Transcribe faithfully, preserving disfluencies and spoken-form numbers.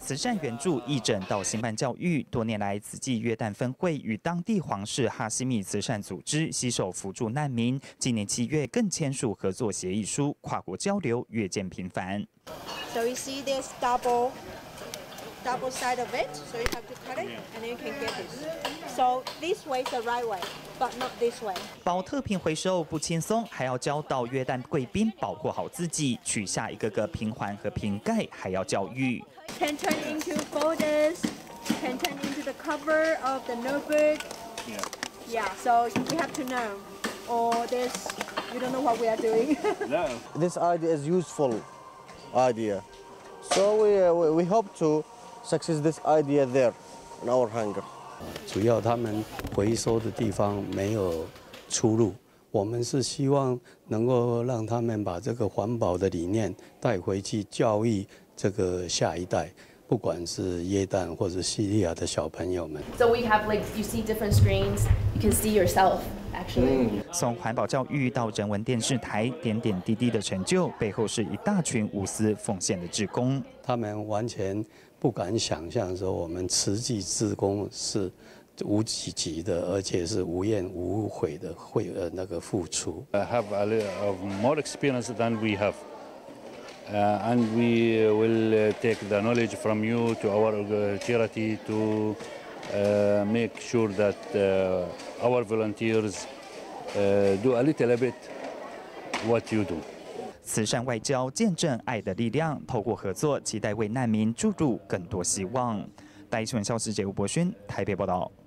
慈善援助、义诊到兴办教育，多年来，慈济约旦分会与当地皇室哈希米慈善组织携手扶助难民。今年七月更签署合作协议书，跨国交流越见频繁。 So you see this double, double side of it. So you have to cut it, and then you can get this. So this way is the right way, but not this way. 保特瓶回收不轻松，还要教导约旦贵宾保护好自己，取下一个个瓶环和瓶盖，还要教育。 Can turn into folders, can turn into the cover of the notebook. Yeah. Yeah, so we have to know. Or this, you don't know what we are doing. No. This idea is useful idea. So we, uh, we hope to success this idea there in our hangar. 主要他们回收的地方没有出路，我们是希望能够让他们把这个环保的理念带回去教育。 这个下一代，不管是耶诞或者叙利亚的小朋友们。 So we have like you see different screens, you can see yourself actually. 从环保教育到人文电视台，点点滴滴的成就，背后是一大群无私奉献的志工。 他们完全不敢想象说，我们慈济志工是无己级的，而且是无怨无悔的，会呃那个付出。 I have a little of more experience than we have. Uh, and we will uh, take the knowledge from you to our uh, charity to uh, make sure that uh, our volunteers uh, do a little bit what you do. 慈善外交见证爱的力量，透过合作，期待为难民注入更多希望。大一新闻消息，节吴博勋台北报道。